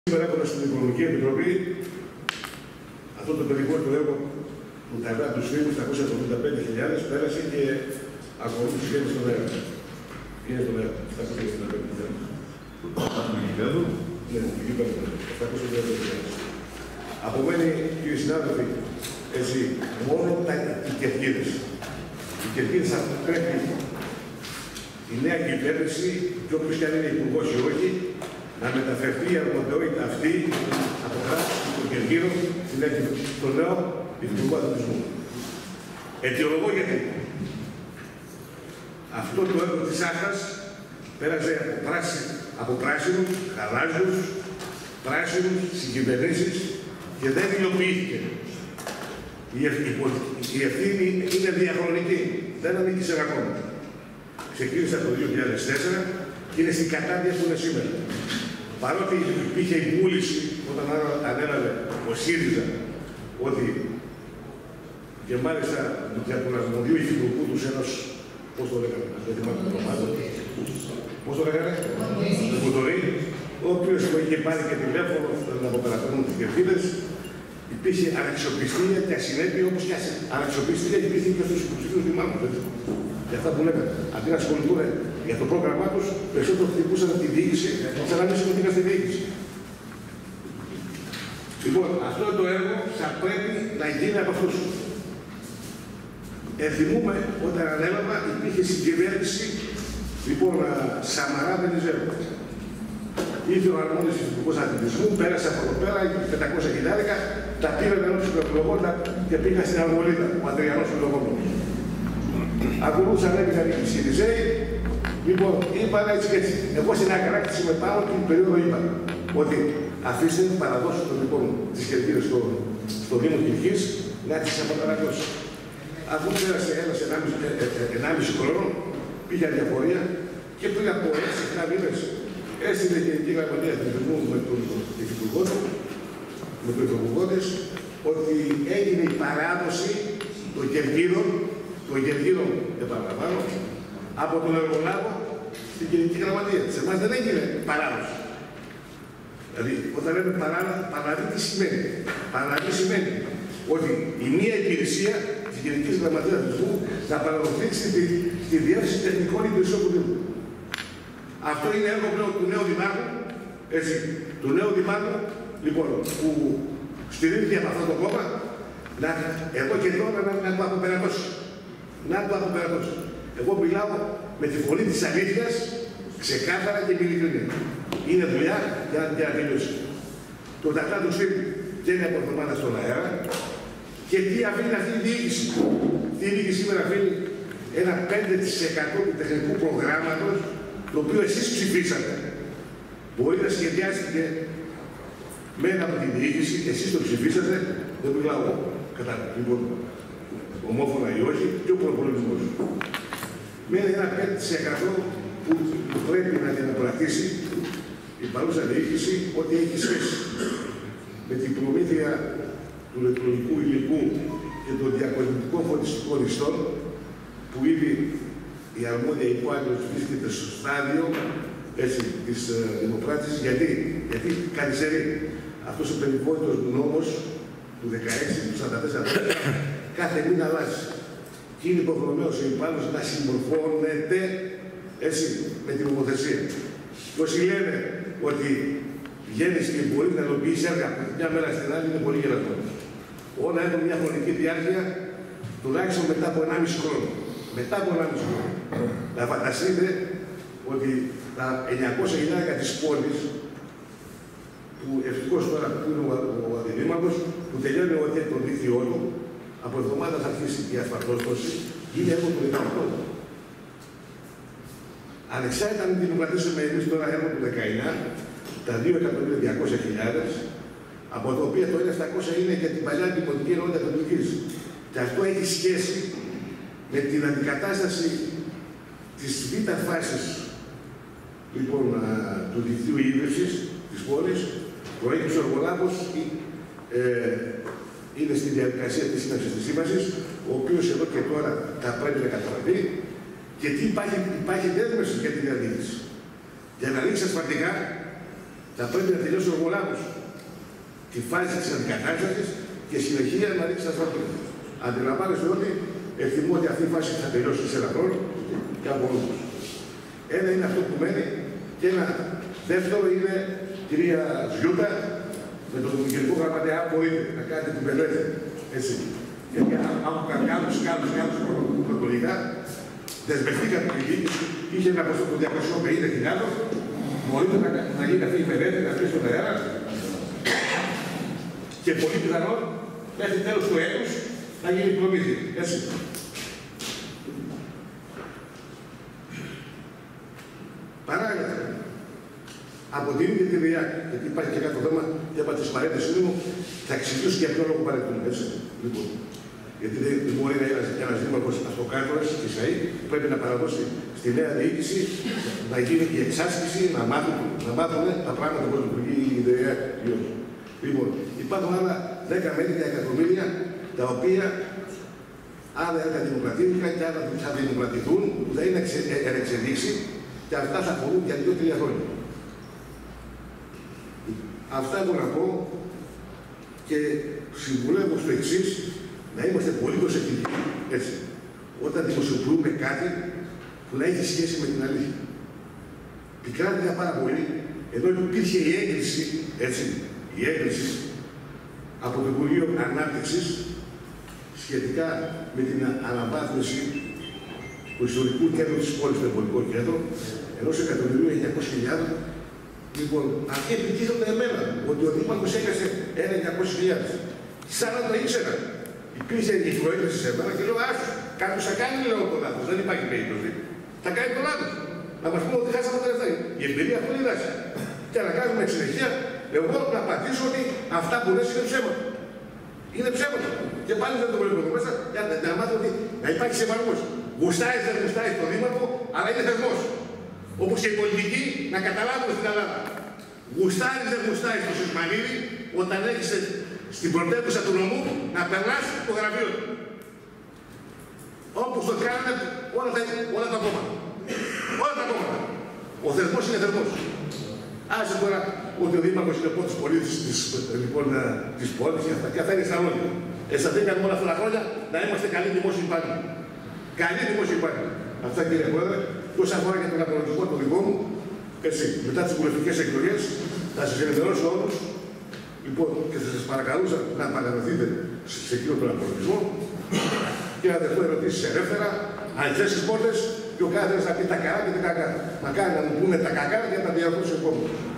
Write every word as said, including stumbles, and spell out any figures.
Σήμερα έχουμε στην Οικονομική Επιτροπή αυτό το περιβόητο έργο που κατά του Δήμου επτακόσιες εβδομήντα πέντε χιλιάδες πέρασε και ακολούθησε σχέδιο στον αέρα. Είναι στον αέρα. επτακόσιες εβδομήντα πέντε χιλιάδες. Ναι, εκεί πέρα. επτακόσιες εβδομήντα πέντε χιλιάδες. Απομένει, κύριοι συνάδελφοι, έτσι, μόνο τα, οι κερκίδες. Οι κερκίδες θα πρέπει η νέα κυβέρνηση, και όποιος και αν είναι υπουργός ή όχι, να μεταφερθεί η αρμοδιότητα αυτή από κράτος των κερκίδων στον νέο Υπουργό Αθλητισμού. Αιτιολογώ γιατί. Αυτό το έργο της Άχας πέρασε από, πράσι, από πράσινους, γαλάζιους, πράσινους συγκυβερνήσεις και δεν υλοποιήθηκε. Η, η ευθύνη είναι διαχρονική, δεν ανήκει σε ακόμα. Ξεκίνησε από το δύο χιλιάδες τέσσερα και είναι στην κατάδια που είναι σήμερα. Παρότι υπήρχε η βούληση όταν ανέλαβε ο ΣΥΡΙΖΑ ότι και μάλιστα για τον αρμοδίο υφυπουργού του ενός, πώς το λέγανε, δεν θυμάμαι το όνομά του, πώς το λέγανε, Κουτορή, ο οποίος είχε πάρει και τηλέφωνο να αποπερατώνουν τις κερκίδες, υπήρχε αναξιοπιστία και ασυνέπεια, όπως και αναξιοπιστία υπήρχε και στους υποψηφίους δημάρχους. Για αυτά που λέγανε, αντί να ασχοληθούν για το πρόγραμμά τους, περισσότερο χτυπούσαν τη διοίκηση, σαν να μην συμμετείχαν στη διοίκηση. Λοιπόν, αυτό το έργο θα πρέπει να γίνει από αυτούς. Ενθυμούμε όταν ανέλαβα υπήρχε συγκυβέρνηση, λοιπόν, Σαμαρά Βενιζέλου. Ήρθε ο αρμόδιος Υπουργός Αθλητισμού, πέρασε από εδώ πέρα, πεντακόσια χιλιάρικα, τα πήραν ενός φιλοκλογών και πήγαν στην Αργολίδα, ο Αντριανός Φιλογόνος. Ακολούθησαν έπειτα οι ΣΥΡΙΖΕΙ. Λοιπόν, είπαν έτσι και έτσι. Εγώ στην ακράτηση με πάνω την περίοδο είπα ότι αφήστε παραδώσει των λοιπόν τις κερκίδες στο, στο Δήμο Κυρκής να τις αποκαταστήσει. Αφού πέρασε ένας ενάμιση χρόνο, πήγε αδιαφορία και πριν από έξι εφτά μήνες έστειλε η Γενική Γραμματεία Αθλητισμού με τον Υφυπουργό του, με τον Υπουργό της, ότι έγινε η παράδοση των κερκίδων, των κερκίδων, επαναλαμβάνω, από τον εργολάβο στην Γενική Γραμματεία. Σε εμάς δεν έγινε παράδοση. Δηλαδή, όταν λέμε παράδοση, τι σημαίνει. Παράδοση σημαίνει ότι η μία υπηρεσία της Γενικής Γραμματείας Αθλητισμού θα παραδοθεί στη, στη διεύθυνση τεχνικών υπηρεσιών του Δήμου. Αυτό είναι έργο πλέον του νέου Δημάρχου, έτσι, του νέου Δημάρχου, λοιπόν, που στηρίζεται από αυτό το κόμμα, να, εδώ και τώρα να, να το αποπερατώσει. Να το αποπερατώσει. Εγώ μιλάω με τη φωνή της αλήθειας, ξεκάθαρα και με ειλικρίνεια. Είναι δουλειά για, για να τελειώσει. Το ταχτά του στήπη δεν είναι από εβδομάδα στον αέρα. Και τι αφήνει αυτή η διοίκηση. Τι διοίκηση σήμερα αφήνει ένα πέντε τοις εκατό του τεχνικού προγράμματος, το οποίο εσείς ψηφίσατε. Μπορεί να σχεδιάστηκε μένα από τη διοίκηση, εσείς το ψηφίσατε, δεν μιλάω κατά λοιπόν ομόφωνα ή όχι, και ο προπολογισμός. Μένει ένα πέντε τοις εκατό που πρέπει να διαπραγματεύσει η παρούσα διοίκηση ότι έχει σχέση με την προμήθεια του ηλεκτρονικού υλικού και των διακοσμητικών φωτιστικών ιστών, που ήδη η αρμόδια υπόαγγελος βρίσκεται στο στάδιο της uh, δημοπράτησης. Γιατί, γιατί καθυστερεί αυτός ο περιβόητος νόμος του δεκαέξι, του σαράντα τέσσερα, κάθε μήνα αλλάζει. Και είναι υποχρεωμένος ο υπάλληλος να συμμορφώνεται έτσι με την νομοθεσία. Και όσοι λένε ότι βγαίνεις και μπορεί να υλοποιήσεις έργα από μια μέρα στην άλλη, είναι πολύ γελασμένος. Όλα έχουν μια χρονική διάρκεια τουλάχιστον μετά από ενάμιση χρόνο. Μετά από ενάμιση χρόνο. Να φανταστείτε ότι τα εννιακόσια χιλιάρικα της πόλης, που ευτυχώς τώρα που είναι ο αντιδήμαρχος, που τελειώνει ότι το δίκτυό του, από εβδομάδα θα αρχίσει η ασφαλτόστοση, είναι έργο του δεκαοκτώ. Ανεξάρτητα αν την κρατήσουμε εμείς τώρα έργο του δεκαεννιά, τα δύο εκατομμύρια διακόσιες χιλιάδες, από τα οποία το ένα επτακόσια είναι για την παλιά δημοτική ενότητα πρωτοβουλίας. Και αυτό έχει σχέση με την αντικατάσταση της β' φάσης λοιπόν, του δικτύου ίδρυσης της πόλης. Ο Αίγυπτος Εργολάβος ε, είναι στη διαδικασία της σύναψης της σύμβασης, ο οποίος εδώ και τώρα θα πρέπει να καταλαβεί και τι υπάρχει, υπάρχει δέσμευση για τη διαδίκηση. Για να ανοίξει ασφαλτικά, θα πρέπει να τελειώσει ο εργολάβος τη φάση της αντικατάστασης και συνεχεία να ρίξει τα ασφαλτήρια. Αντιλαμβάνεστε ότι εκτιμώ ότι αυτή η φάση θα τελειώσει σε ένα χρόνο και από όλους. Ένα είναι αυτό που μένει και ένα δεύτερο είναι, κυρία Ζιούτα, με τον Γενικό Γραμματέα, μπορείτε να κάνετε την μελέτη. Έτσι. Γιατί από κάποιους, κάποιους, κάποιους πρωτολογικά δεσμευτήκατε την διοίκηση, είχε ένα ποσό των διακόσιων πενήντα χιλιάδων, μπορείτε να, να γίνει αυτή η μελέτη, να πει στον αέρα και πολύ πιθανόν μέχρι τέλος του έτους να γίνει προμήθεια. Έτσι. Παράλληλα, από την ίδια τη ΔΙΑΚ, γιατί υπάρχει και κάποιο θέμα για τις παρέτησή μου, θα εξηγήσω για ποιο λόγο παρετούμε. Έτσι. Λοιπόν, γιατί δεν μπορεί να είναι ένας δήμαρχος αυτοκράτορας της ΑΕ που πρέπει να παραδώσει στη νέα διοίκηση να γίνει η εξάσκηση, να μάθουν, να μάθουν τα πράγματα που λειτουργεί η ΔΕΑ. Λοιπόν, υπάρχουν άλλα δέκα με έντεκα εκατομμύρια τα οποία άλλα έργα δημοκρατήθηκαν και άλλα θα δημοκρατηθούν, που θα είναι εν εξελίξη και αυτά θα αφορούν για δύο τρία χρόνια. Αυτά έχω να πω και συμβουλεύω στο εξής, να είμαστε πολύ προσεκτικοί, έτσι, όταν δημοσιοποιούμε κάτι που να έχει σχέση με την αλήθεια. Πικράτηκα πάρα πολύ, εδώ υπήρχε η έγκριση, έτσι, η έγκριση από το Υπουργείο Ανάπτυξης σχετικά με την αναβάθμιση του ιστορικού κέντρου της πόλης, το εμπορικό κέντρο, ενός εκατομμυρίου εννιακόσιες χιλιάδες. Λοιπόν, αυτή επιτίθεται εμένα, ότι ο Δήμαρχος έκασε ένα εννιακόσιες χιλιάδες. Σαν να το ήξερα. Υπήρχε η προέκταση σε μένα και λέω: άσου, κάποιος θα κάνει λέω το λάθος. Δεν υπάρχει περίπτωση. Θα κάνει το λάθος. Να μας πούμε ότι χάσαμε τα λεφτά. Η εμπειρία αυτό είναι δάση. Και αναγκάζουμε εξ συνεχεία εγώ να απαντήσω ότι αυτά που λες είναι ψέματα. Είναι ψέματα. Και πάλι δεν το βλέπω εδώ μέσα για να, να μάθω ότι να υπάρχει σεβασμός. Γουστάει, δεν γουστάει στο Δήμαρχο, αλλά είναι θεσμός. Όπως και οι πολιτικοί να καταλάβουν στην Ελλάδα. Γουστάει, δεν γουστάει στο Σισμανίδη όταν έχεις στην πρωτεύουσα του νομού να περνάς το γραφείο του. Όπως το κάνανε όλα τα, όλα τα κόμματα. Όλα τα κόμματα. Ο θεσμός είναι θεσμός. Άσε τώρα ότι ο Δήμαρχος είναι πρώτος πολίτης της, λοιπόν, της πόλης και αυτά. Και αυτά είναι στα λόγια. Αισθανθήκαμε όλα αυτά τα χρόνια να είμαστε καλοί δημόσιοι υπάλληλοι. Καλοί δημόσιοι υπάλληλοι. Αυτά κύριε Πρόεδρε, και όσον αφορά για τον απολογισμό το δικό μου, έτσι, μετά τις βουλευτικές εκλογές, θα σας ενημερώσω όλους. Λοιπόν, και θα σας παρακαλούσα να παραδοθείτε σε εκείνο τον απολογισμό και να δεχτώ ερωτήσεις ελεύθερα, ανοιχτές τις πόρτες και ο κάθε ένας να πει τα καλά και τα κακά. Μακάρι να μου πούνε τα κακά και να τα διαβάσω επόμενα.